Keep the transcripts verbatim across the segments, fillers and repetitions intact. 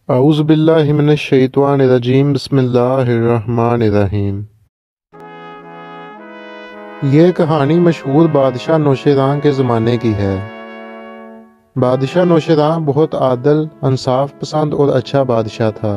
اعوذ باللہ من الشیطان الرجیم بسم اللہ الرحمن الرحیم۔ یہ کہانی مشہور بادشاہ نوشیروان کے زمانے کی ہے۔ بادشاہ نوشیروان بہت عادل، انصاف پسند اور اچھا بادشاہ تھا۔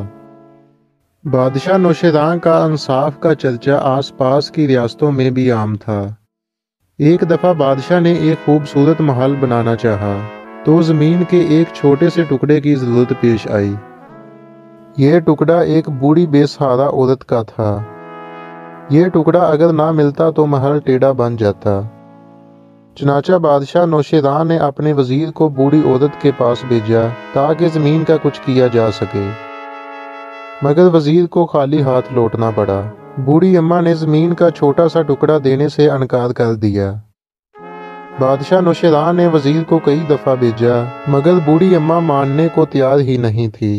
بادشاہ نوشیروان کا انصاف کا چرچا آس پاس کی ریاستوں میں بھی عام تھا۔ ایک دفعہ بادشاہ نے ایک خوبصورت محل بنانا چاہا تو زمین کے ایک چھوٹے سے ٹکڑے کی ضرورت پیش آئی۔ یہ ٹکڑا ایک بوڑھی بے سہارا عورت کا تھا۔ یہ ٹکڑا اگر نہ ملتا تو محل ٹیڑھا بن جاتا۔ چنانچہ بادشاہ نوشیروان نے اپنے وزیر کو بوڑھی عورت کے پاس بھیجا تاکہ زمین کا کچھ کیا جا سکے، مگر وزیر کو خالی ہاتھ لوٹنا پڑا۔ بوڑھی اماں نے زمین کا چھوٹا سا ٹکڑا دینے سے انکار کر دیا۔ بادشاہ نوشیروان نے وزیر کو کئی دفعہ بھیجا مگر بوڑھی اماں ماننے کو تیار ہی نہیں تھی۔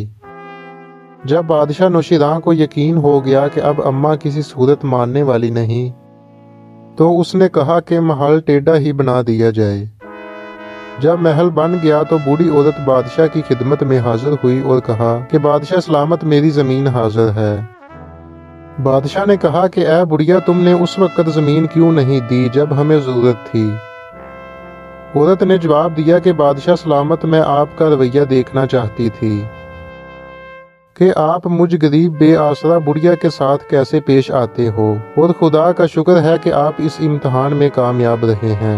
جب بادشاہ نوشیروان کو یقین ہو گیا کہ اب اماں کسی صورت ماننے والی نہیں، تو اس نے کہا کہ محل ٹیڑھا ہی بنا دیا جائے۔ جب محل بن گیا تو بوڑھی عورت بادشاہ کی خدمت میں حاضر ہوئی اور کہا کہ بادشاہ سلامت، میری زمین حاضر ہے۔ بادشاہ نے کہا کہ اے بڑھیا، تم نے اس وقت زمین کیوں نہیں دی جب ہمیں ضرورت تھی؟ عورت نے جواب دیا کہ بادشاہ سلامت، میں آپ کا رویہ دیکھنا چاہتی تھی کہ آپ مجھ غریب بے آسرا بڑھیا کے ساتھ کیسے پیش آتے ہو، اور خدا کا شکر ہے کہ آپ اس امتحان میں کامیاب رہے ہیں۔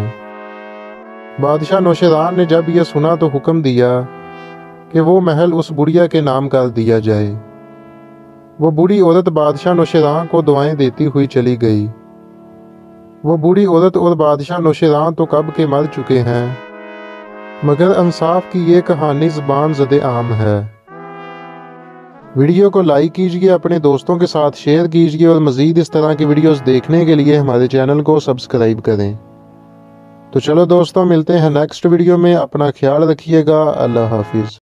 بادشاہ نوشیروان نے جب یہ سنا تو حکم دیا کہ وہ محل اس بڑھیا کے نام کر دیا جائے۔ وہ بوڑھی عورت بادشاہ نوشیروان کو دعائیں دیتی ہوئی چلی گئی۔ وہ بوڑھی عورت اور بادشاہ نوشیروان تو کب کے مر چکے ہیں، مگر انصاف کی یہ کہانی زبان زد عام ہے۔ ویڈیو کو لائک کیجئے، اپنے دوستوں کے ساتھ شیئر کیجئے اور مزید اس طرح کی ویڈیوز دیکھنے کے لیے ہمارے چینل کو سبسکرائب کریں۔ تو چلو دوستوں، ملتے ہیں نیکسٹ ویڈیو میں۔ اپنا خیال رکھیے گا۔ اللہ حافظ۔